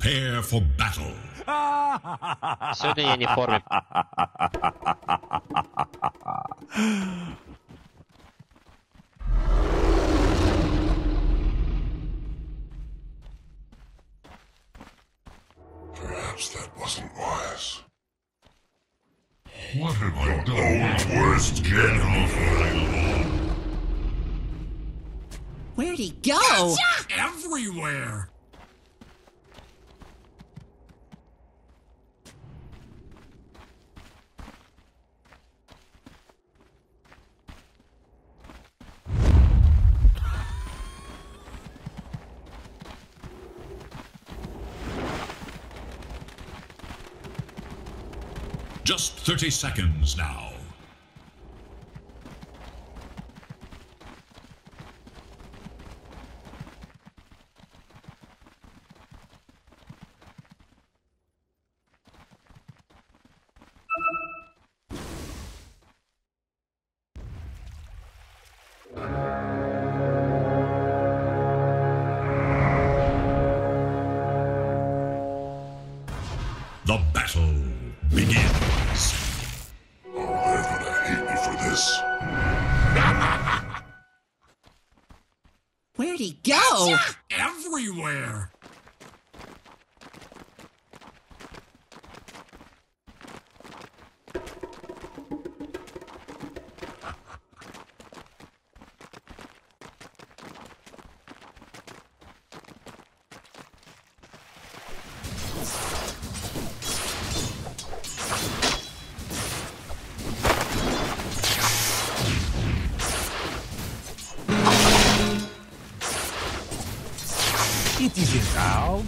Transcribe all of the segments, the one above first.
Prepare for battle. Сегодня я не в форме. Perhaps that wasn't wise. What have I done? Worst general for Where'd he go? Everywhere! Just 30 seconds now. The battle begins. Oh, they're gonna hate me for this. Where'd he go? Everywhere! It isn't out.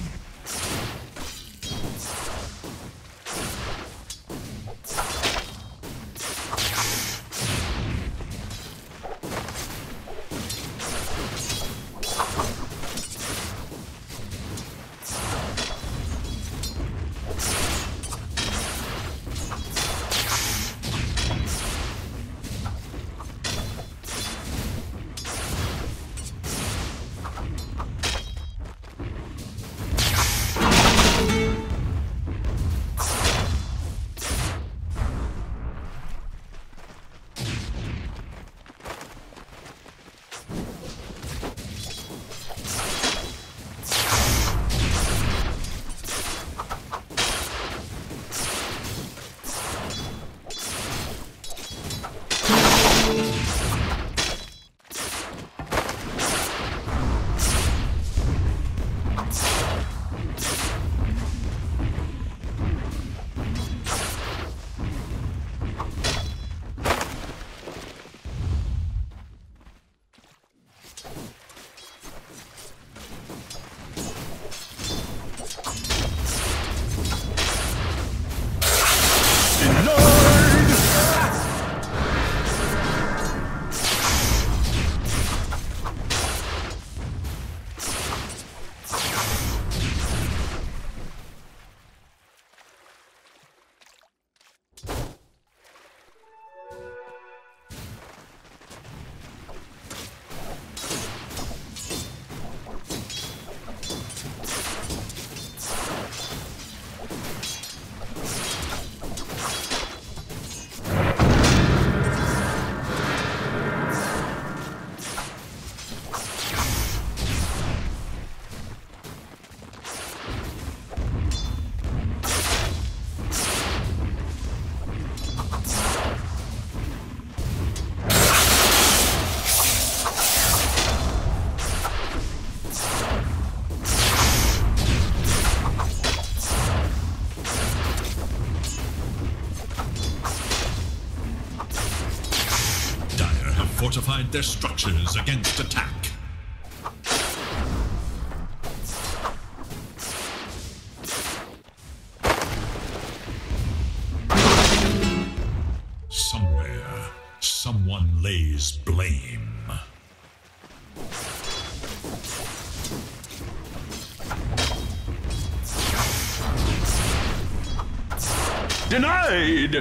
Fortified their structures against attack. Somewhere, someone lays blame. Denied!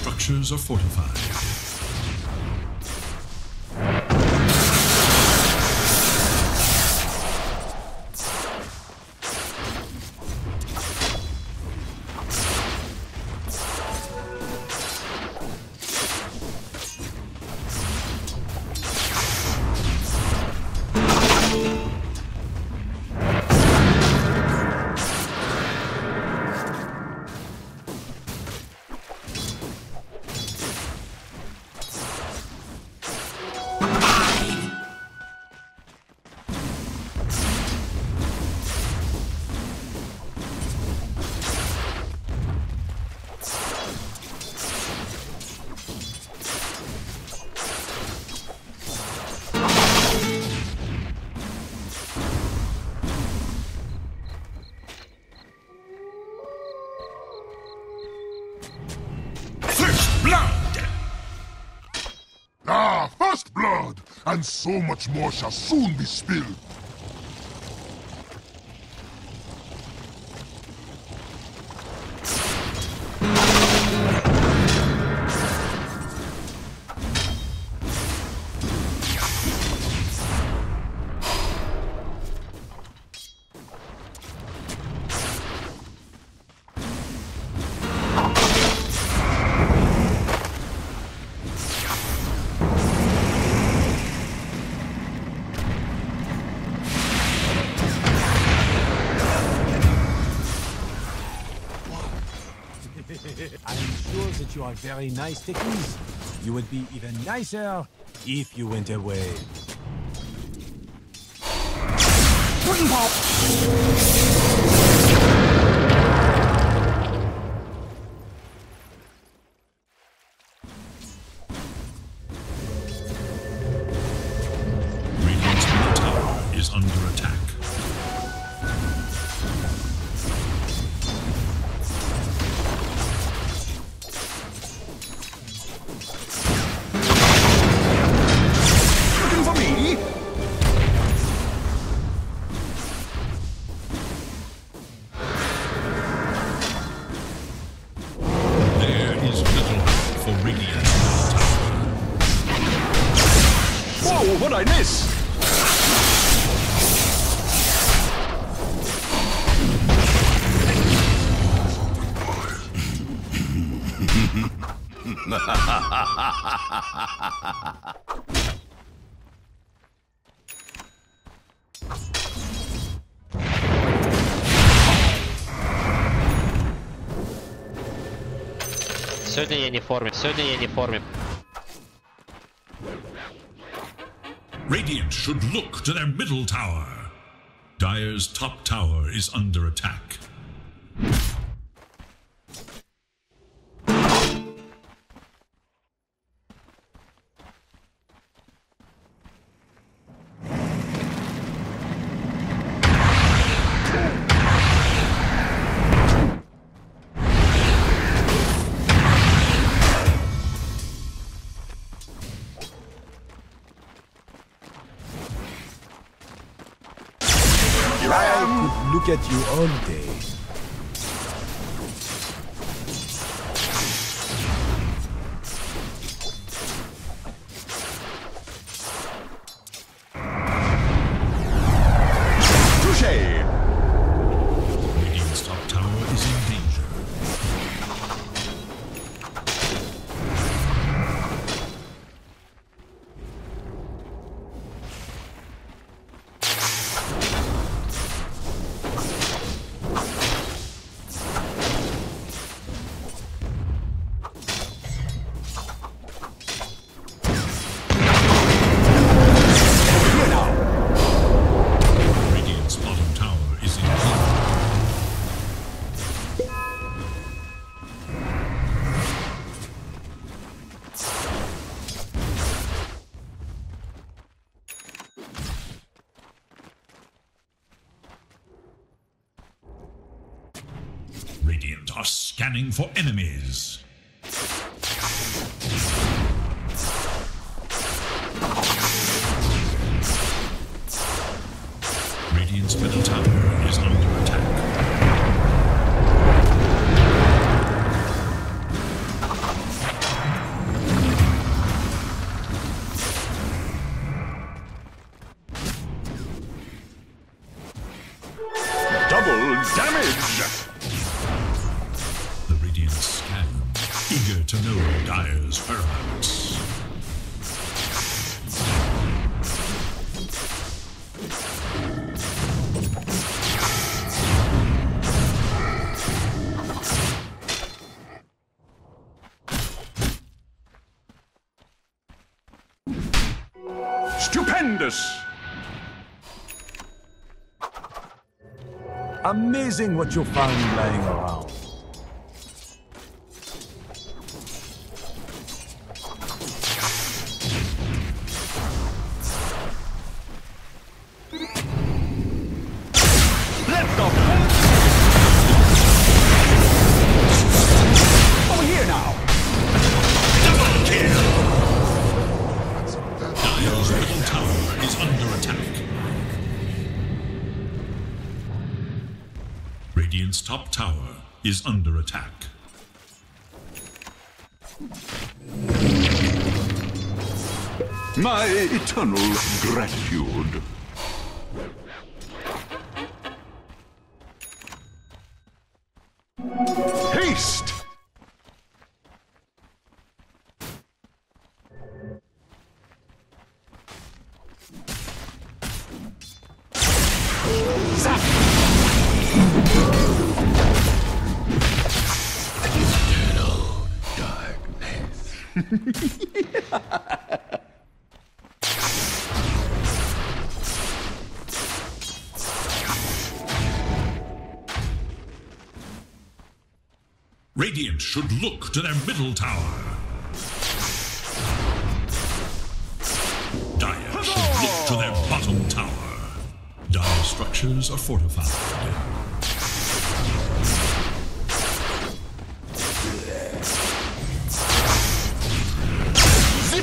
structures are fortified. First blood! And so much more shall soon be spilled. I'm sure that you are very nice, Techies. You would be even nicer if you went away. Green pop! Radiant's middle tower is under attack. What'd I miss? Сегодня я не в форме, сегодня я не в форме. Radiant should look to their middle tower. Dire's top tower is under attack. I could look at you all day. Touché! Radiant's top tower is in danger. Radiant are scanning for enemies. Radiant's middle tower is under attack. eager to know Dire's whereabouts. Stupendous! Amazing what you found lying around. Let's go! Over here now! Double kill! Dire's middle tower is under attack. Radiant's top tower is under attack. My eternal gratitude. Haste! Zap! Eternal darkness. Radiant should look to their middle tower. Dire should look to their bottom tower. Dire structures are fortified. Zip!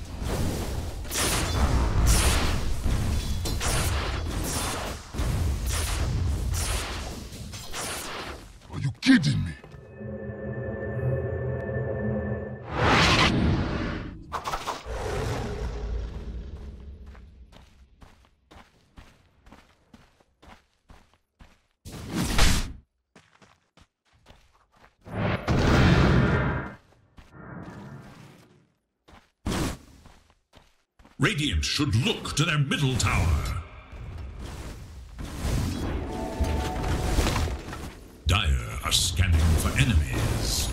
Are you kidding me? Radiant should look to their middle tower. Dire are scanning for enemies.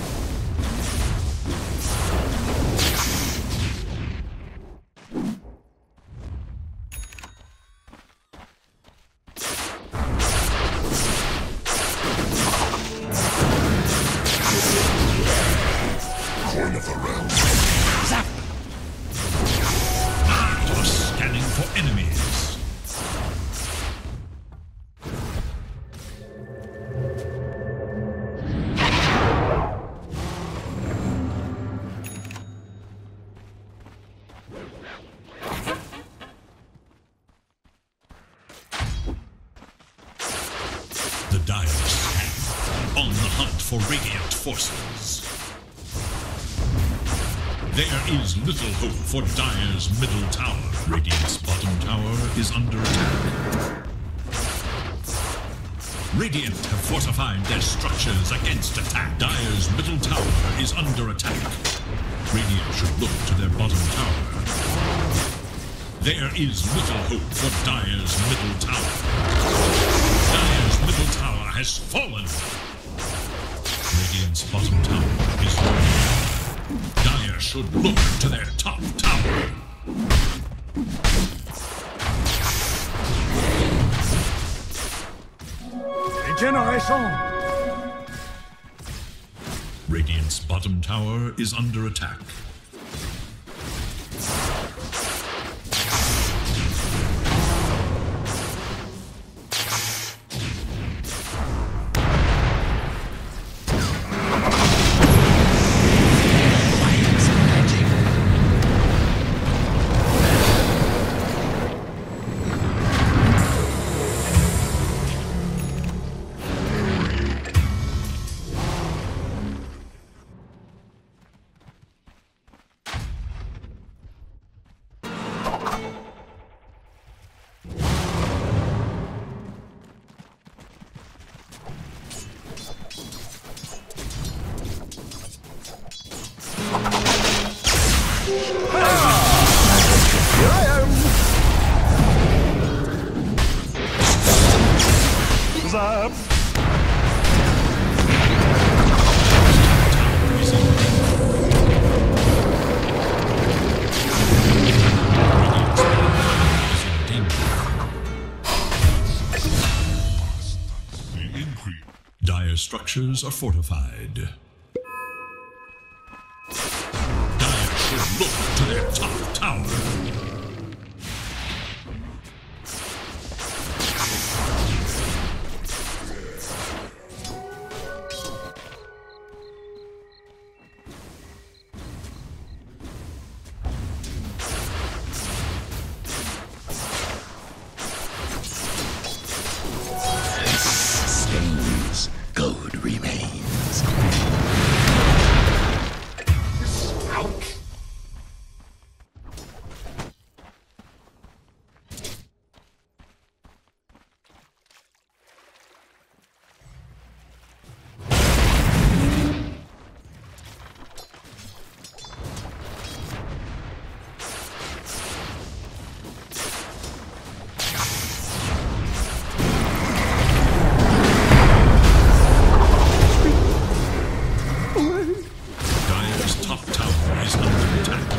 Coin of the realm. Zap! Are scanning for enemies. The Dire scan, on the hunt for Radiant forces. There is little hope for Dire's middle tower. Radiant's bottom tower is under attack. Radiant have fortified their structures against attack. Dire's middle tower is under attack. Radiant should look to their bottom tower. There is little hope for Dire's middle tower. Dire's middle tower has fallen. Radiant's bottom tower is fallen. Dire should look to their top tower. Regeneration! Radiant's bottom tower is under attack. Here I am! Zap! Dire structures are fortified. Dire should look to their top tower. Gold remains. Ouch! Dire's top tower is under attack.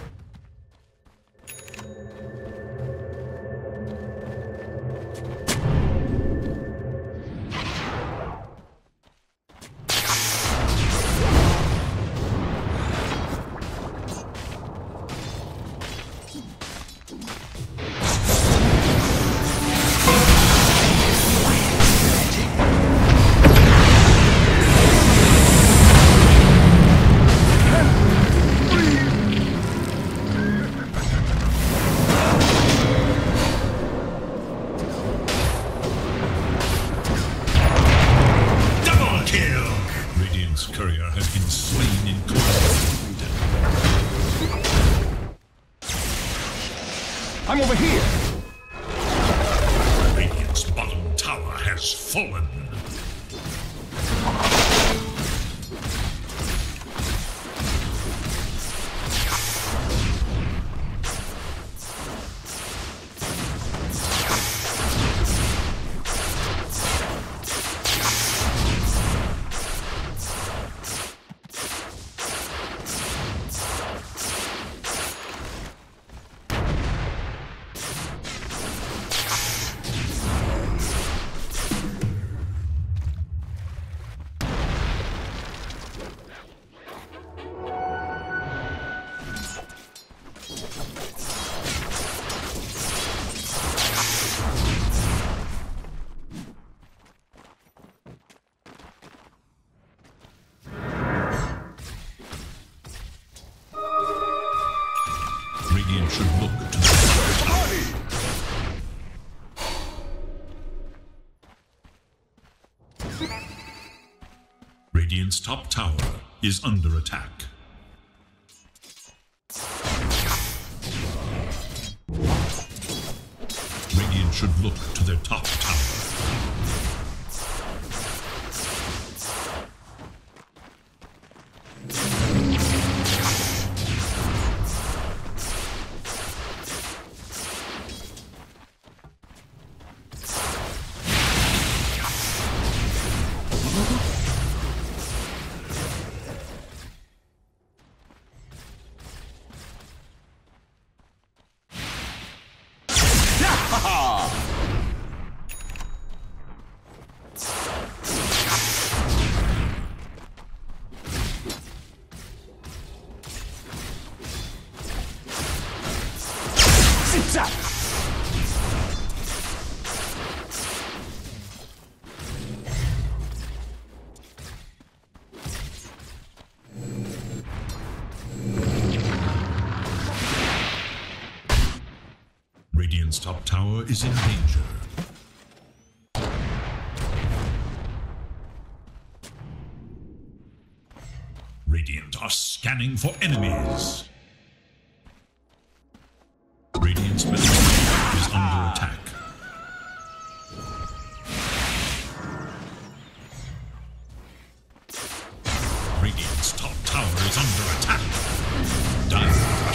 Double kill! Radiant's courier has been slain in combat. I'm over here! Radiant's bottom tower has fallen. Radiant should look to the Radiant's top tower is under attack. Radiant should look to their top tower. Radiant's top tower is in danger. Radiant are scanning for enemies. Radiant's middle tower is under attack. Radiant's top tower is under attack. Dire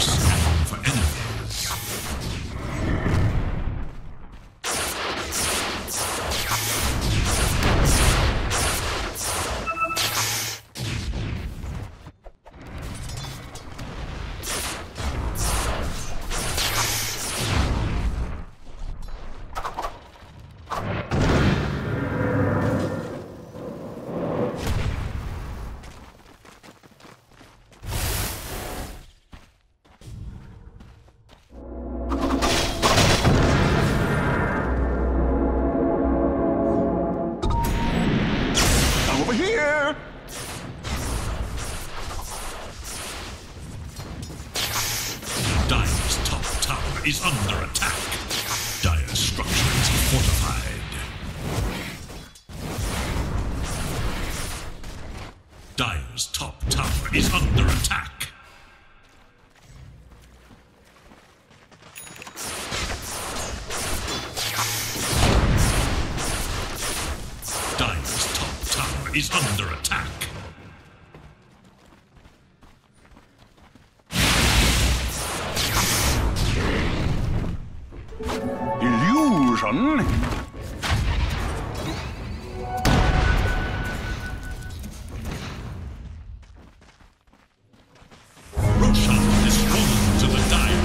tower is under attack. Dire's structures fortified. Dire's top tower is under attack. Dire's top tower is under attack. Illusion? Roshan is fallen to the Dire.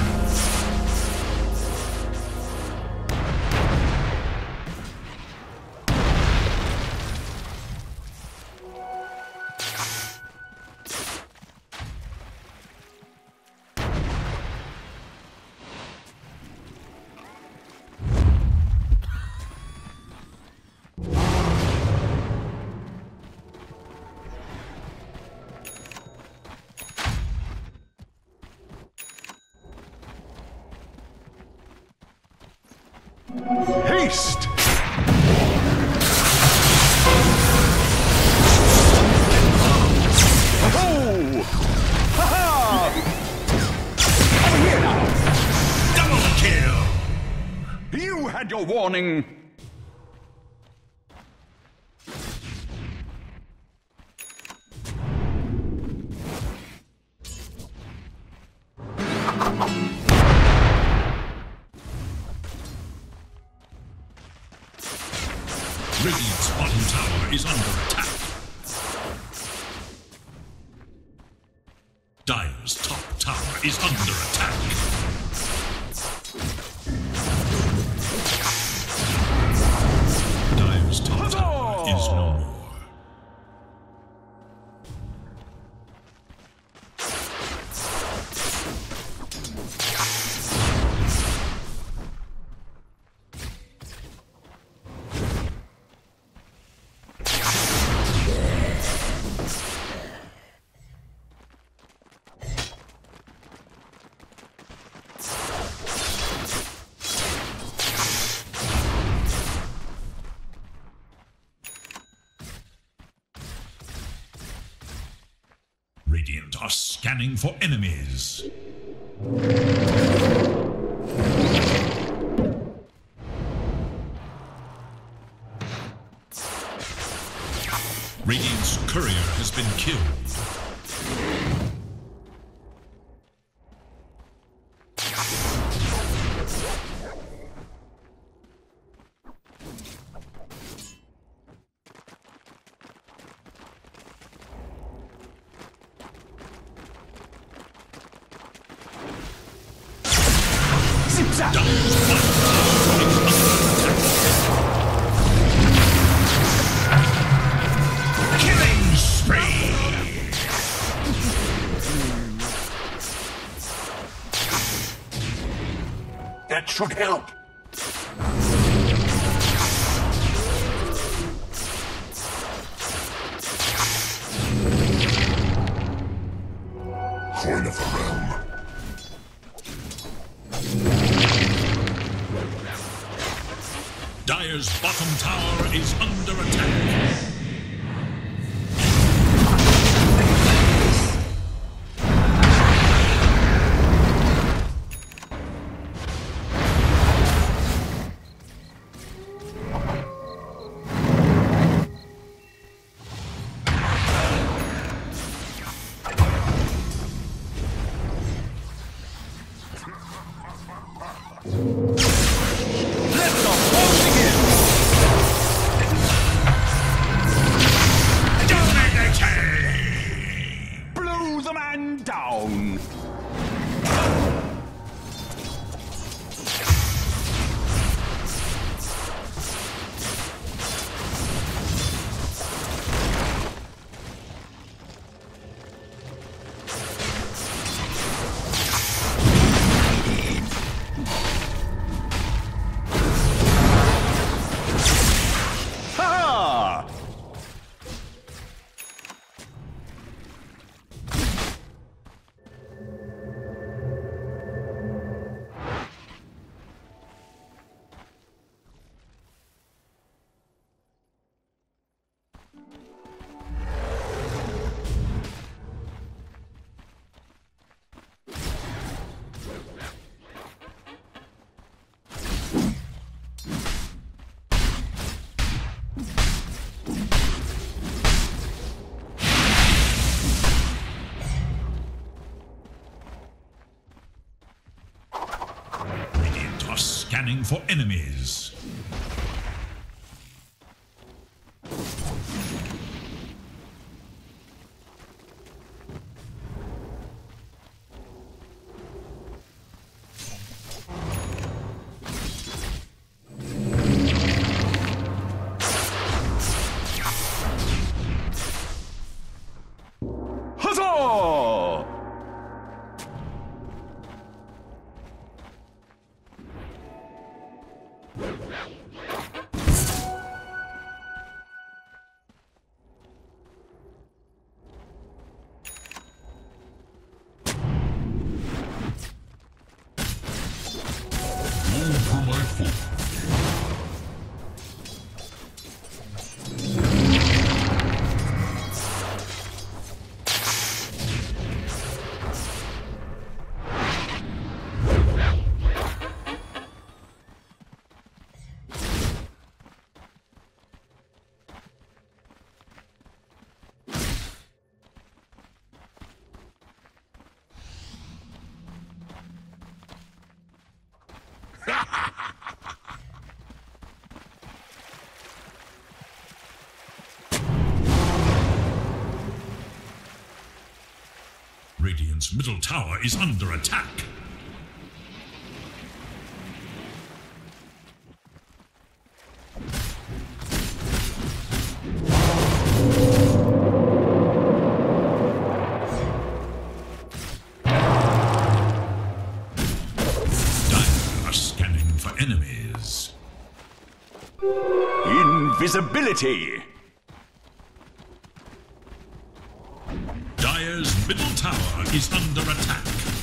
Haste! Oh! Ha-ha! Over here now! Double kill! You had your warning! Radiant's bottom tower is under attack. Dire's top tower is under attack. Dire's top tower is no more. Radiant are scanning for enemies. Radiant's courier has been killed. Killing spree! That should help! Coin of the realm. Dire's bottom tower is under attack. Blow the man down! Ha! scanning for enemies. Radiant's middle tower is under attack. Dire are scanning for enemies. Invisibility! Dire's middle tower is under attack.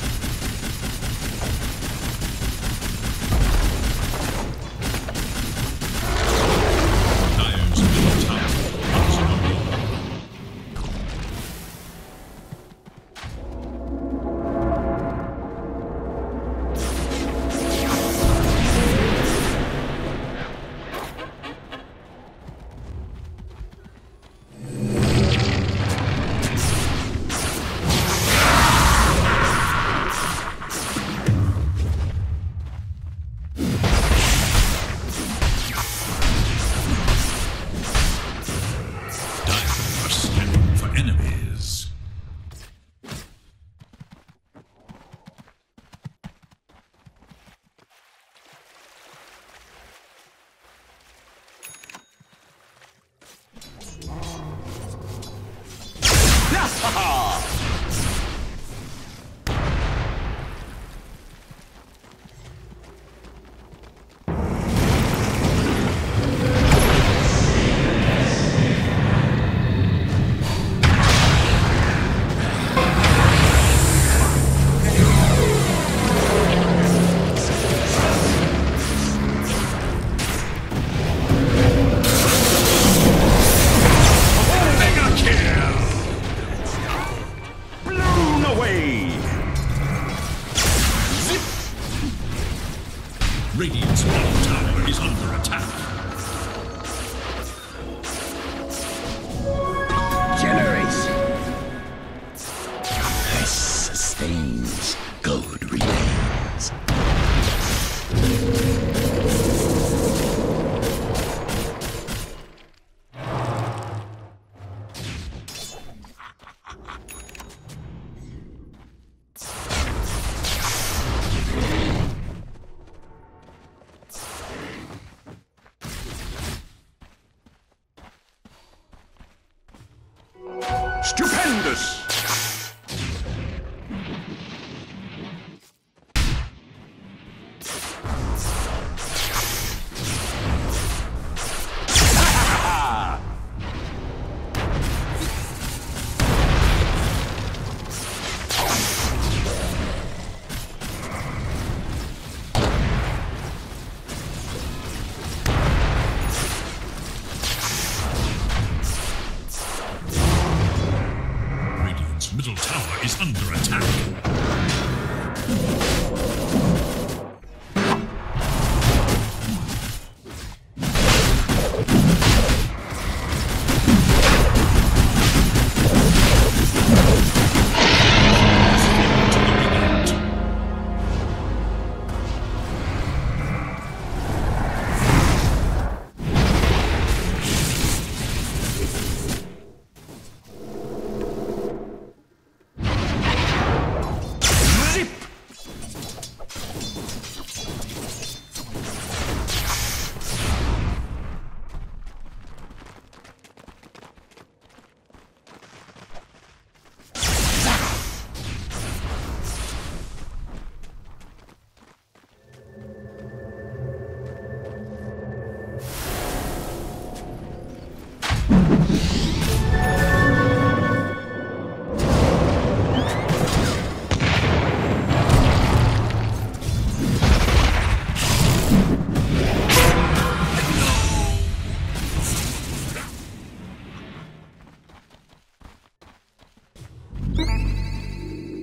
Dire's middle tower is under attack. Radiant's middle tower is under attack. Generation. This sustains. Gold remains. Stupendous! Middle tower is under attack.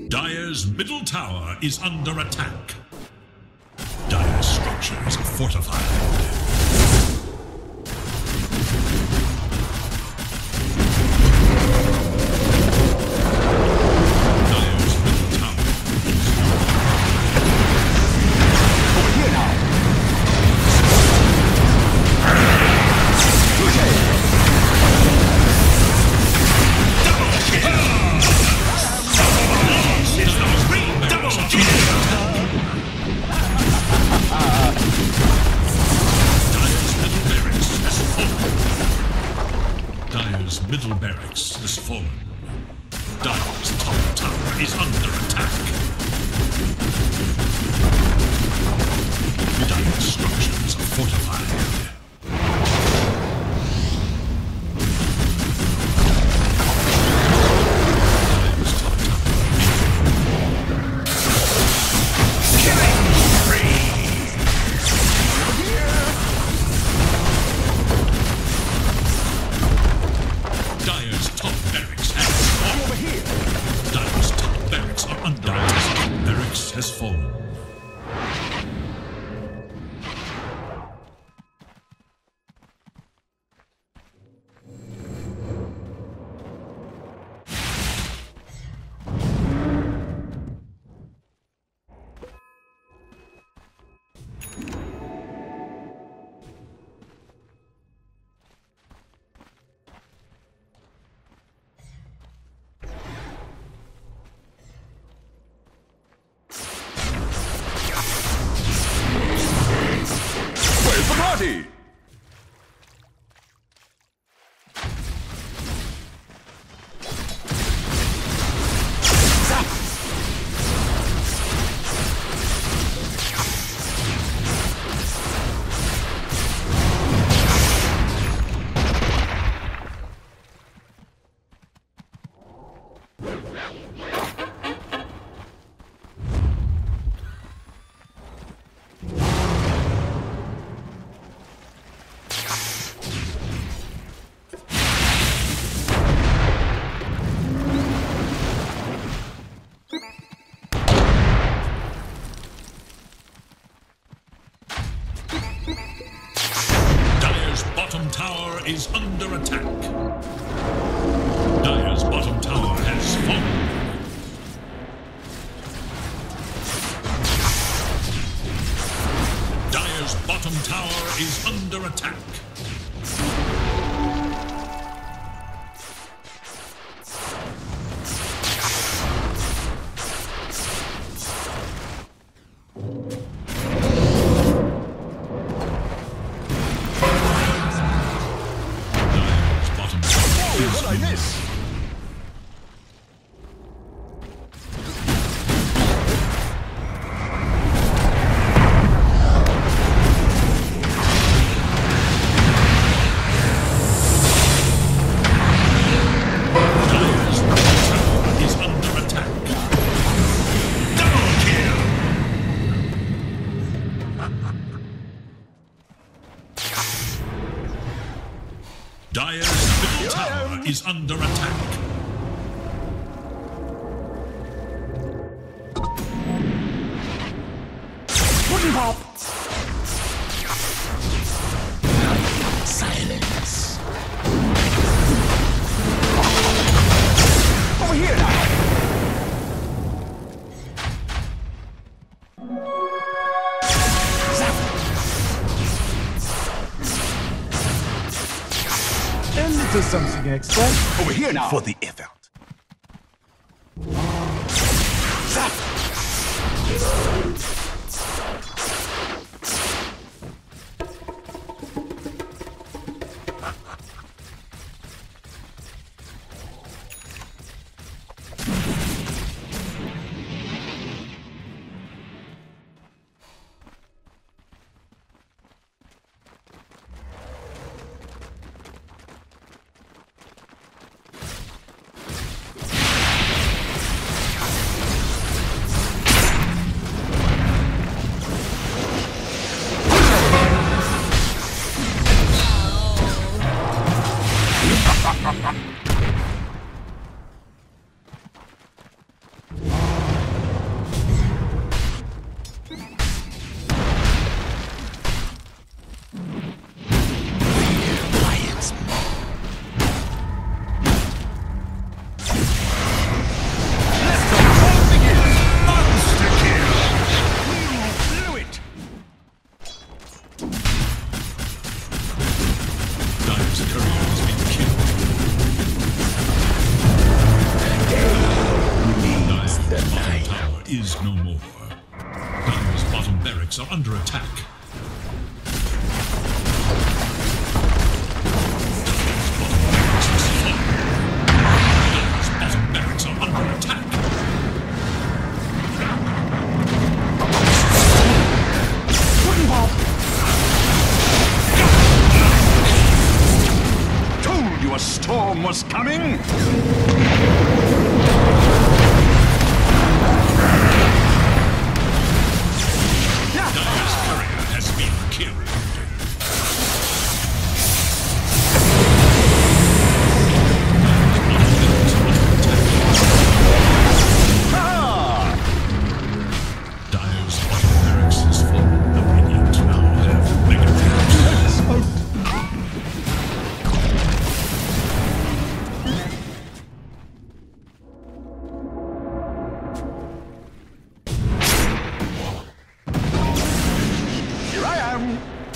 Dire's middle tower is under attack. Dire's structures are fortified. Middle barracks has fallen. Dire's top tower is under attack. Dire's structures are fortified. Has fallen. Party! Tower is under attack. Dire's bottom tower has fallen. Dire's bottom tower is under attack. Dire's middle tower is under attack. Wooden pop! Silence. Over here now! Into something extra. Over here now! For the event. is no more. Dire's bottom barracks are under attack. Dire's bottom barracks are under attack. Told you a storm was coming! Dire's courier has been killed. Dire's bottom barracks is full. The Radiant now have mega traps. Here I am!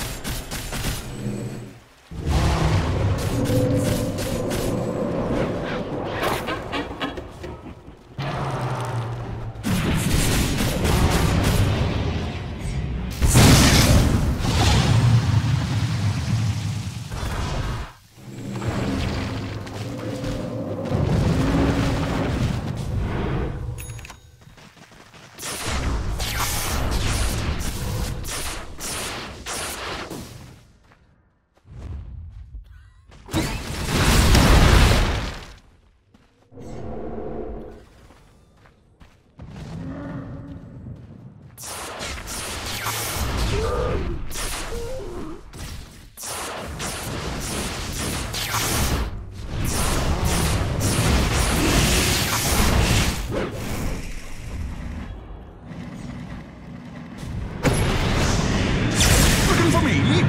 Looking for me?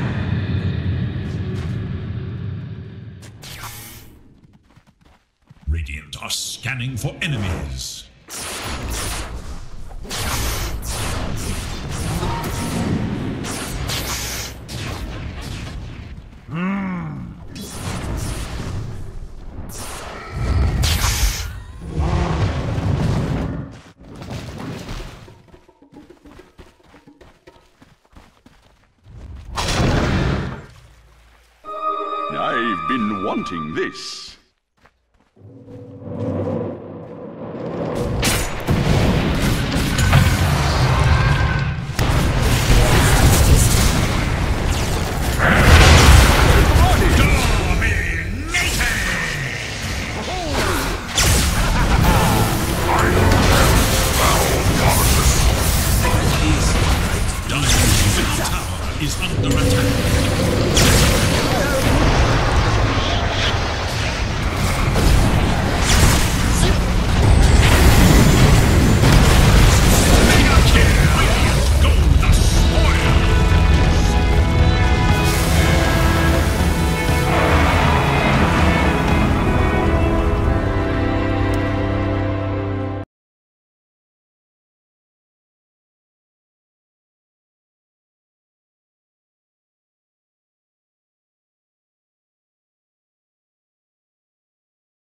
Radiant are scanning for enemies. I've been wanting this.